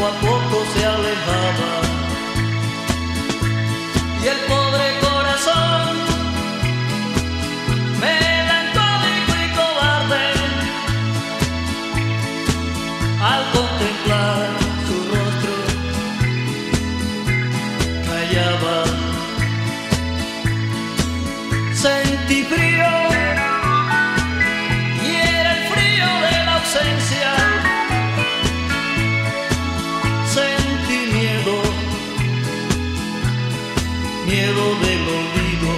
poco a poco se alejaba y el pobre corazón, melancólico y cobarde, al contemplar su rostro callaba. Sentí frío y era el frío de la ausencia. Sentí miedo, miedo del olvido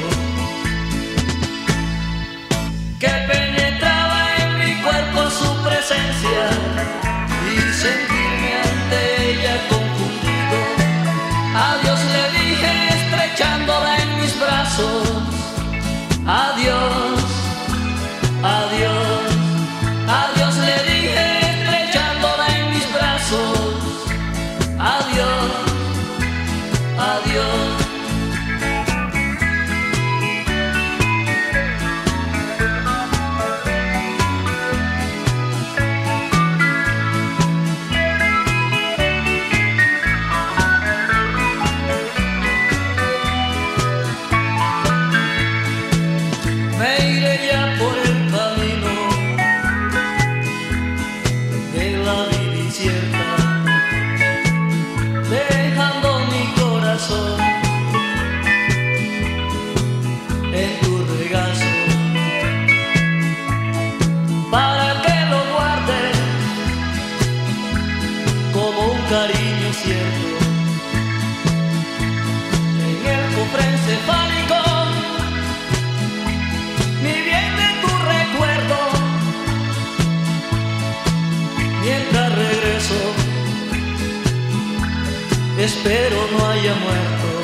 que penetraba en mi cuerpo su presencia y sentirme ante ella confundido. Adiós le dije estrechándola en mis brazos. Adiós, adiós, adiós le dije estrechándola en mis brazos. Adiós, adiós. Me iré ya por el camino de la vida incierta, dejando mi corazón en tu regazo, para que lo guardes como un cariño cierto en el cofre encefálico. Mientras regreso, espero no haya muerto.